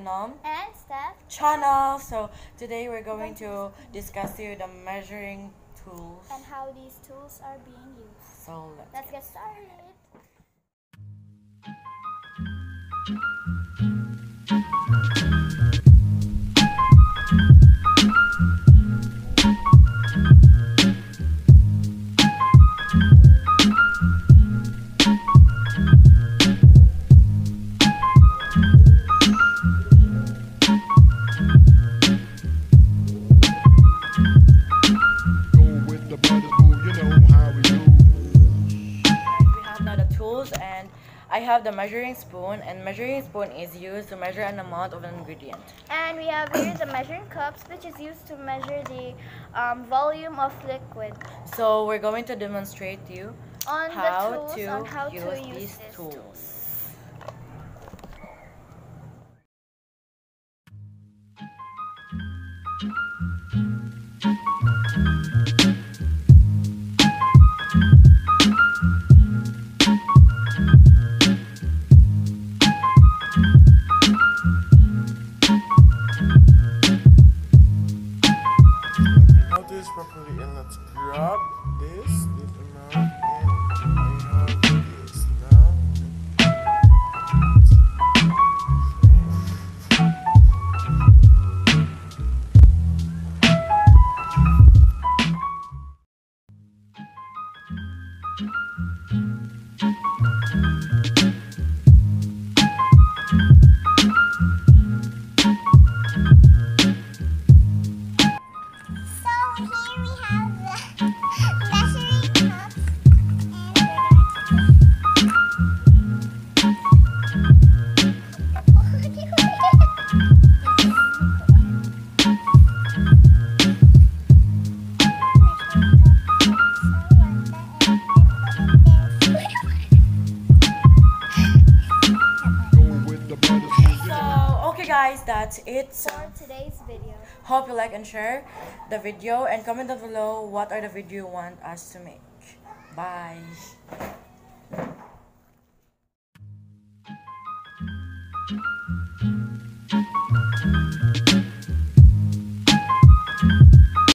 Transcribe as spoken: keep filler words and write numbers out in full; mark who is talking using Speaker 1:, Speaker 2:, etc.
Speaker 1: Nom
Speaker 2: and Steph
Speaker 1: Channel. So today we're going to discuss you the measuring tools
Speaker 2: and how these tools are being used.
Speaker 1: So let's,
Speaker 2: let's
Speaker 1: get
Speaker 2: get started.
Speaker 1: And I have the measuring spoon, and measuring spoon is used to measure an amount of an ingredient.
Speaker 2: And we have here the measuring cups, which is used to measure the um, volume of liquid.
Speaker 1: So we're going to demonstrate to you
Speaker 2: on
Speaker 1: how,
Speaker 2: the tools,
Speaker 1: to,
Speaker 2: on how
Speaker 1: use
Speaker 2: to use
Speaker 1: these
Speaker 2: these
Speaker 1: tools.
Speaker 2: tools.
Speaker 3: This properly, and let's grab this little amount, and I have this now.
Speaker 1: Guys, that's it
Speaker 2: for today's video.
Speaker 1: Hope you like and share the video, and comment down below what are the video you want us to make. Bye.